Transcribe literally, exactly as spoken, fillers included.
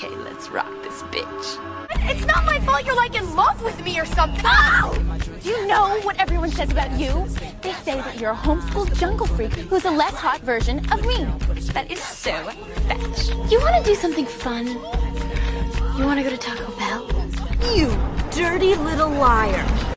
Okay, let's rock this bitch. It's not my fault you're like in love with me or something. Oh! Do you know what everyone says about you? They say that you're a homeschooled jungle freak who's a less hot version of me. That is so fetch. You want to do something fun? You want to go to Taco Bell? You dirty little liar.